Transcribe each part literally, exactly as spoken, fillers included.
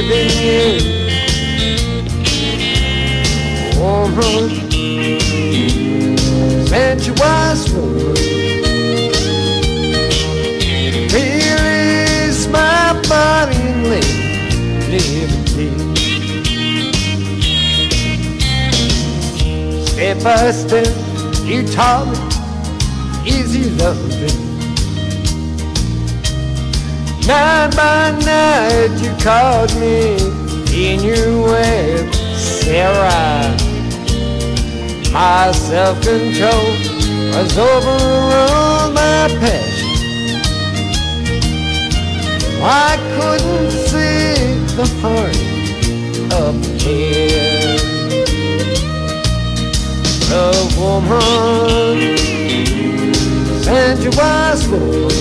leaving you. Woman, sensuous woman, release my body and live, live again. Step by step, you taught me easy loving. Night by night, you caught me in your web, Sarah. My self-control was overruled my passion. I couldn't see the heart up here. The woman, sensuous woman,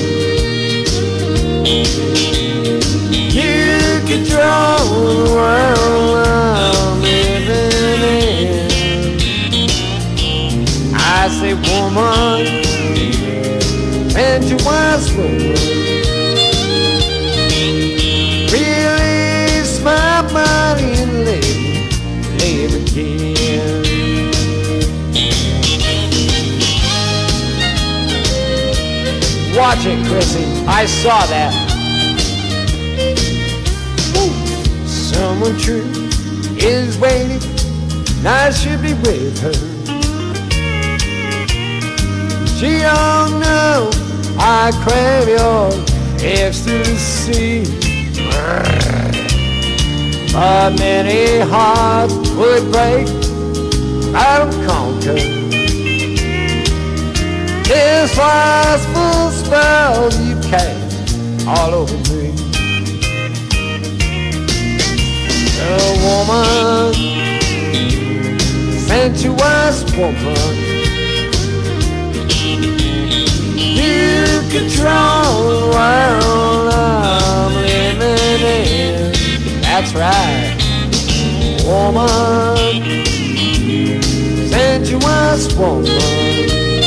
you could draw the world I'm living in. I say woman, sensuous woman, release my body and live, live again. Watch it, Chrissy. I saw that. Ooh. Someone true is waiting, and I should be with her. She don't know I crave your ecstasy. But many hearts would break, I don't conquer. This lustful spell you cast all over me. A woman, sensuous woman, you control the world I'm living in. That's right, woman, sensuous woman,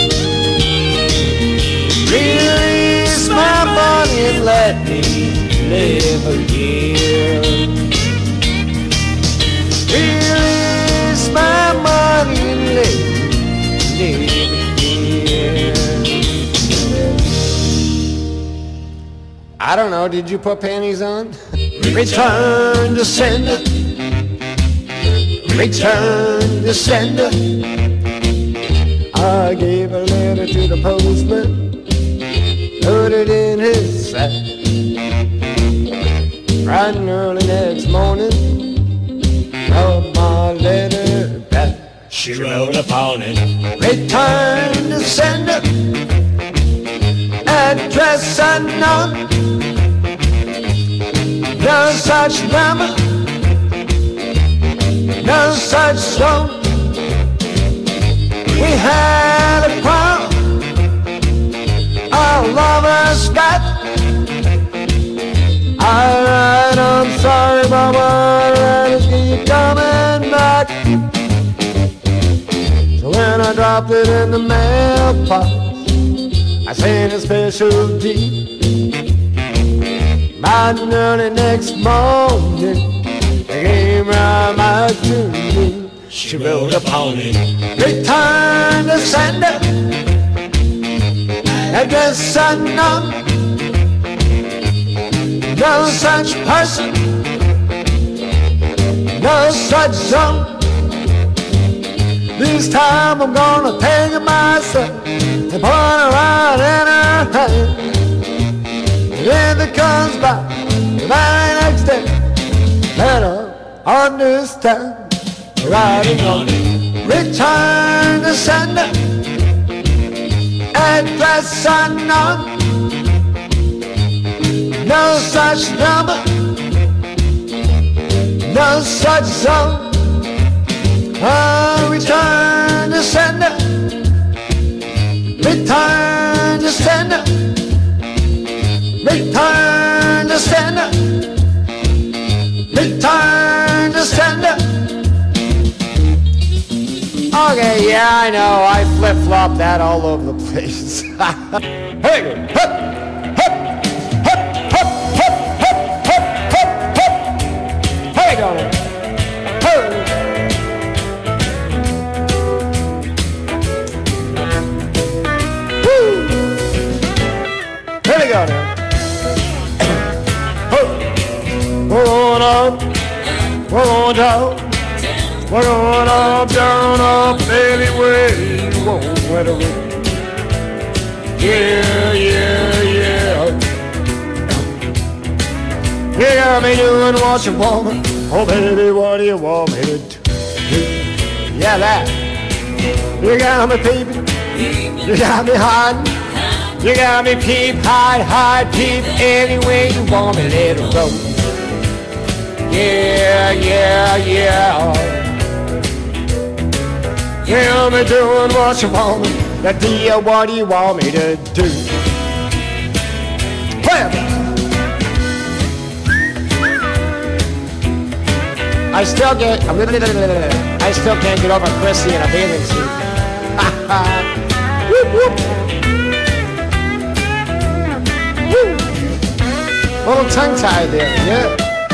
release my body and let me live again. Release my body and live, live again. I don't know, did you put panties on? Return to sender, return to sender. I gave a letter to the postman, put it in his sack. Bright and early next morning, wrote my letter back. She wrote upon it, return to sender, address unknown, no such number, no such song. We had a quarrel, our lovers got. Alright, I'm sorry, mama, let's keep coming back. So when I dropped it in the mailbox, I sent a special deed. By early next morning, they came right back to me. she wrote upon it, return to sender, address unknown, no such person, no such zone. This time I'm gonna take it myself and put her right in her hand. And if it comes back the very next day, let her understand. Writing on it, return to sender, address unknown, no such number, no such zone. Oh, return to sender, return to sender, return to sender, return to sender. Okay, yeah, I know, I flip-flop that all over the place. Hey, hup, hup, hup, hup, hup, hup, hup, hup, hup. going up, we're going down. We're going up, down, up, anyway you want it. Yeah, yeah, yeah. You got me doing what you want me. Oh, baby, what do you want me to do? Yeah, that. You got me peeping. You got me hiding. You got me peep, hide, hide, peep. Any way you want me, let it go. Yeah, yeah, yeah. You got me doing what you want me. Now, dear, what do you want me to do? Well, I still get, I still can't get over Chrissy in a bathing suit. Whoop, whoop. Woo. A little tongue-tied there, yeah.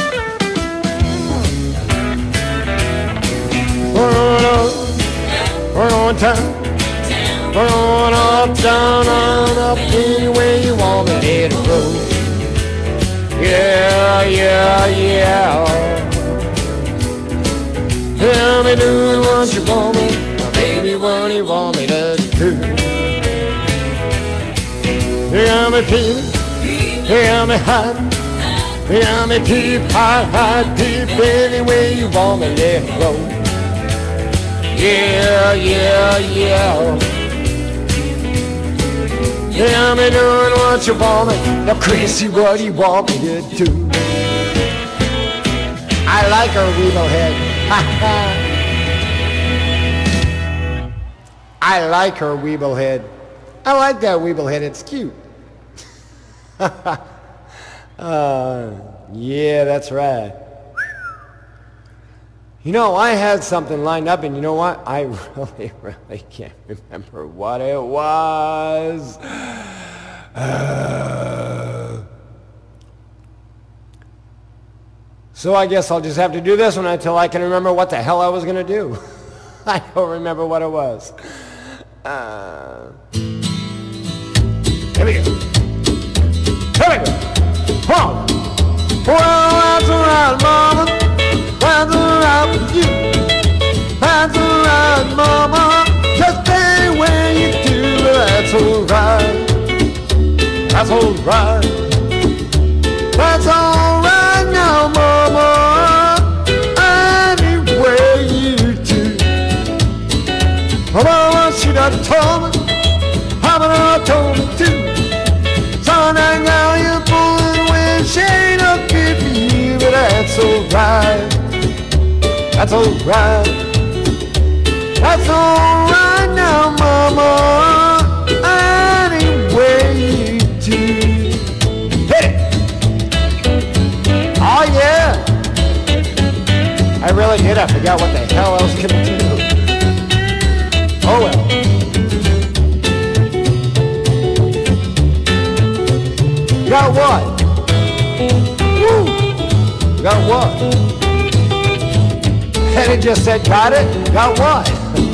We're on up, we're on down, we're on up, down, on up, any way you want me to go. Yeah, yeah, yeah. Tell me doing what you want me, baby, what do you want me to do? You got me peeping, you got me hiding, you got me peep, hide, hide, peep, any way you want me, let it go. Yeah, yeah, yeah. You got me doing what you want me, now Chrissy, what do you want me to do? I like her weevil head. I like her weeble head. I like that weeble head. It's cute. uh, yeah, that's right. You know, I had something lined up, and you know what? I really, really can't remember what it was. Uh, So I guess I'll just have to do this one until I can remember what the hell I was going to do. I don't remember what it was. Uh, here we go. Here we go. Oh. Well, that's all right, mama. That's all right with you. That's all right, mama. Just stay where you do. That's all right. That's all right. That's all right now, mama. Any way you do. Mama, she done told me. Mama done told me too. Son, I know you're fooling when she ain't no good for you, but that's alright. That's alright. That's alright now, mama. Any way you do. Hit it. Oh yeah! I really did. I forgot what the hell I was gonna do. Oh well. Got what? Woo! Got what? And it just said, got it? Got what?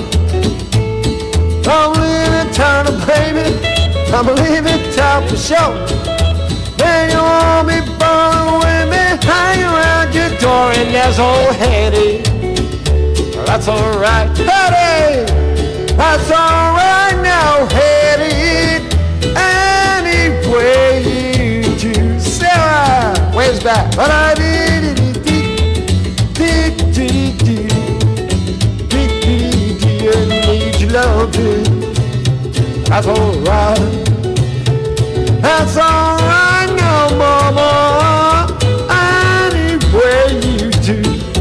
I'm leaving town, baby. I'm leaving town for sure. Then you want me born with me, hang around your door, and there's old Hetty. That's alright, Hetty. That's alright now, Hetty. Any way you do, Sarah. Where's back? But I did it, did did did did did I need your loving. That's alright. That's alright now, mama. Any way you do.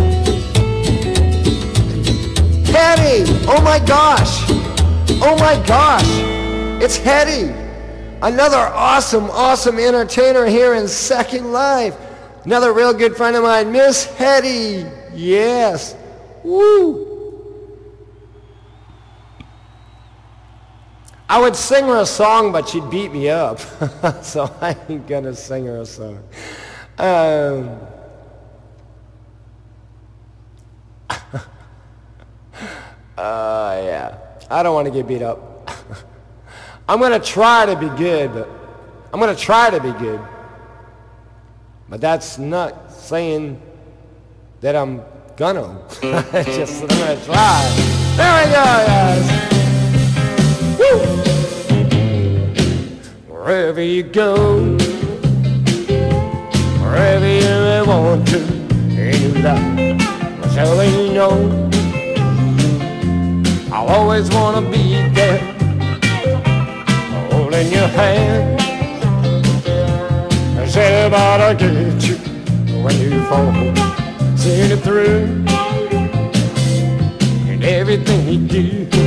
Hetty! Oh my gosh! Oh my gosh! It's Hetty! Another awesome, awesome entertainer here in Second Life. Another real good friend of mine, Miss Hetty. Yes. Woo! I would sing her a song, but she'd beat me up. So I ain't gonna sing her a song. Um, uh, yeah. I don't want to get beat up. I'm gonna try to be good, but I'm gonna try to be good. But that's not saying that I'm gonna. Just let me try. There we go, guys. Woo! Wherever you go, wherever you want to, in your life, so you know, I'll always wanna be there, holding your hand. I said about I get you when you fall, seeing it through, and everything you do.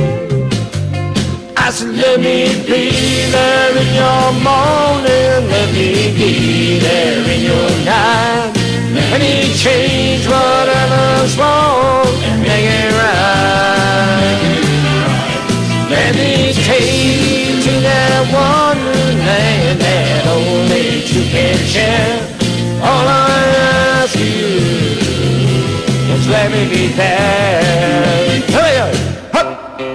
I said let me be there in your morning, let me be there in your night. Let me change whatever's wrong and make it right. Let me take you to that wonderland that only two can share. All I ask you is let me be there. Hey, hup.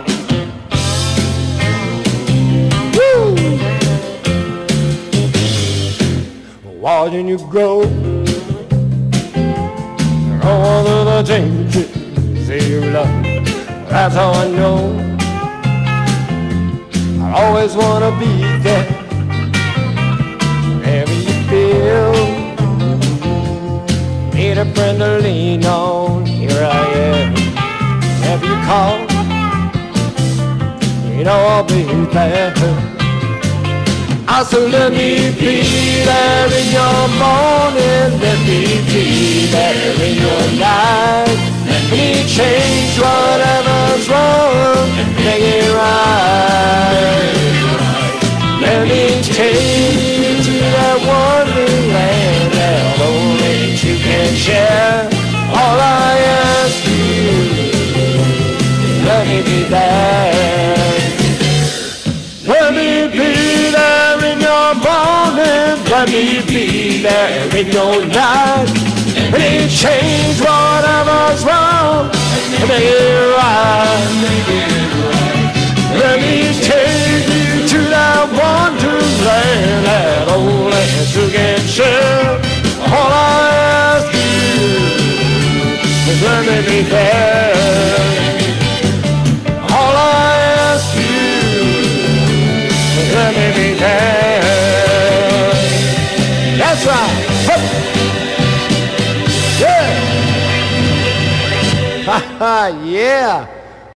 Woo! Watching you grow, all of the changes in your love, that's how I know I always want to be there. Whenever you feel need a friend to lean on, here I am. Whenever you call, you know I'll be there. I said let me be there in your morning, let me be there in your night. Let me change whatever's wrong and make it right. Let me take you to that wonderland that only two can share. All I ask you is let me be there. Let me be there in your morning, let me be there in your night. Let me change whatever's wrong and make it right. Let me take you to that wonderland that only two can share. All I ask you is let me be there. All I ask you is let me be there. That's right. Hup. Yeah. Ha ha, yeah.